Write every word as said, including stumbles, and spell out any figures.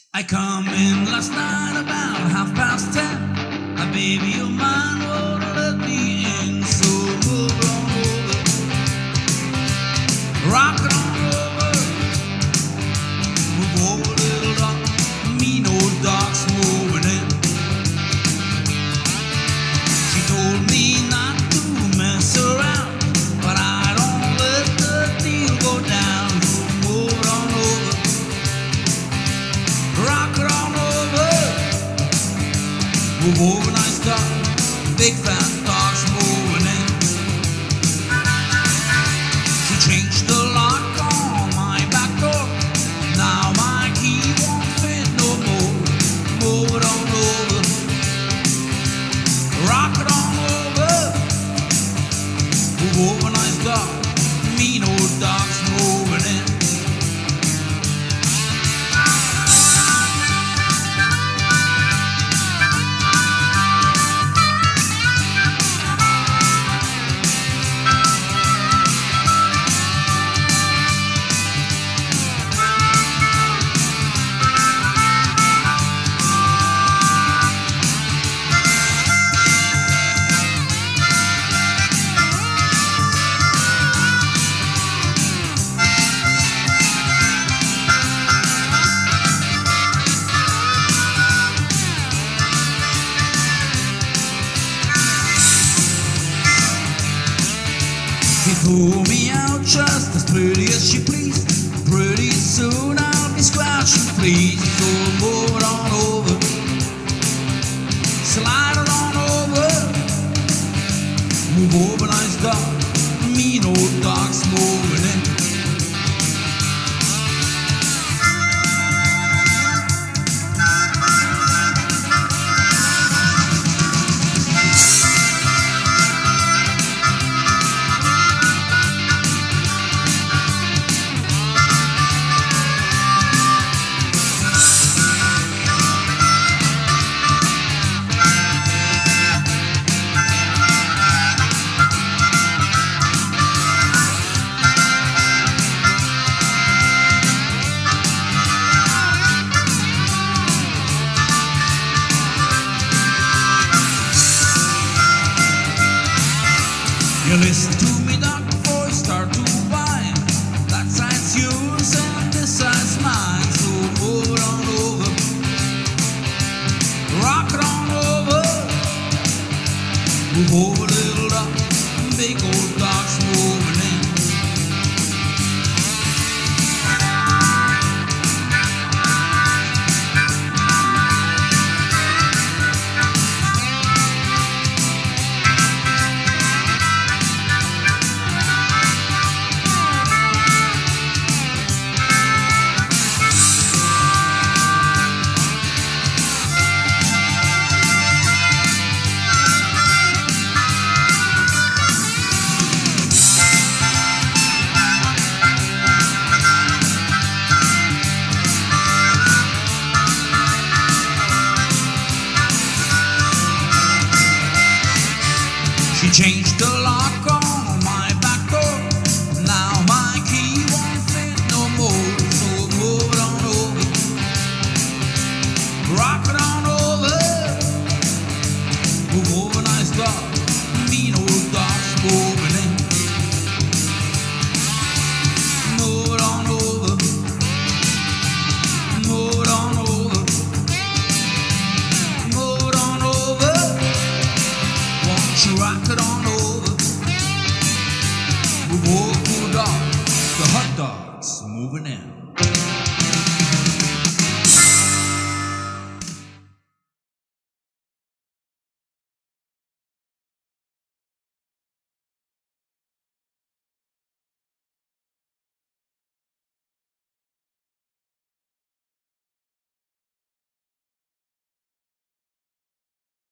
I come in last night about half past ten. A baby of mine won't let me in, so move on over, rock it on over, move over, little dog. Mean old dog's moving in. She told me not to mess around, but I don't let the deal go down. So move it on over, rock it on over, move over, nice dog. Big fat dog's moving in. She changed the lock on my back door. Now my key won't fit no more. Move it on over, rock it on over, move over, nice dog. Mean old dog's moving in. She threw me out just as pretty as she pleased. Pretty soon I'll be squashing fleas. So move it on over, slide it on over, move over, nice dog. Mean old dog's moving in. You listen to me, dog, before you start to whine. That side's yours and this side's mine. So move it on over, rock it on over, move over, little dog. Big old dog's moving in. She changed the